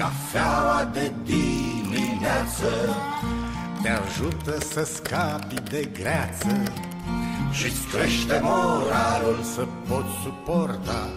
Cafeaua de dimineață te ajută să scapi de greață și-ți crește moralul să poți suporta.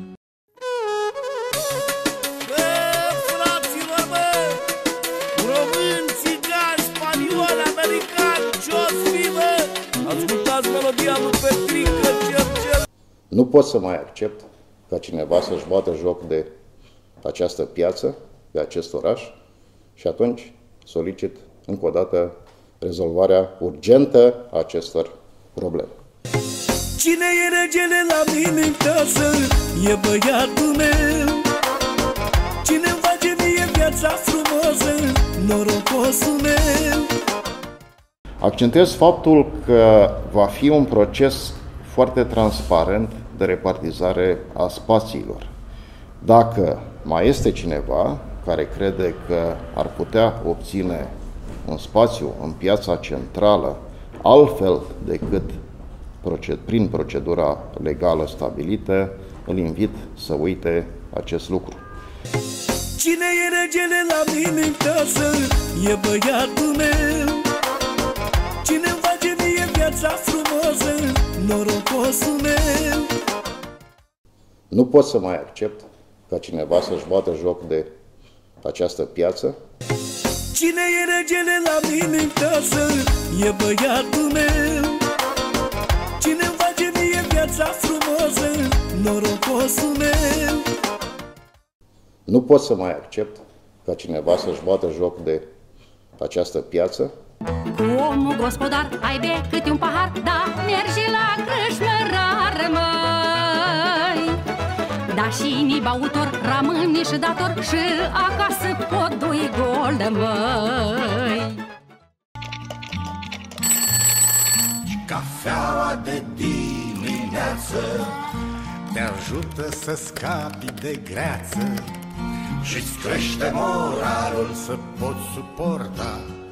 Fraților, români, țigani, spanioli, americani, ce-o-ți fi, ascultați melodia lui Petrică, Cercel. Nu pot să mai accept ca cineva să-și bată joc de această piață, de acest oraș, și atunci solicit încă o dată rezolvarea urgentă a acestor probleme. Cine e regele la mine în casă? E băiatul meu. Cine-mi face mie viața frumoasă? Norocosul meu. Accentuez faptul că va fi un proces foarte transparent de repartizare a spațiilor. Dacă mai este cineva care crede că ar putea obține un spațiu în piața centrală altfel decât prin procedura legală stabilită, îl invit să uite acest lucru. Cine e regele la mine în casă? E băiatul meu. Cine-mi face mie viața frumoasă? Norocosul meu. Nu pot să mai accept ca cineva să-și bată joc de această piață. Cine e regele la mine în casă? E băiatul meu. Cine-mi face mie viața frumoasă? Norocosul meu. Nu pot să mai accept ca cineva să-și bată joc de această piață. Omul gospodar, ai bea câte un pahar, da, mergi la crâșmărar, măi. Da, și ni băutor, rămâni și dator, și acasă podul-i gol, măi. Cafeaua de dimineață te ajută să scapi de greață și-ți crește moralul să poți suporta.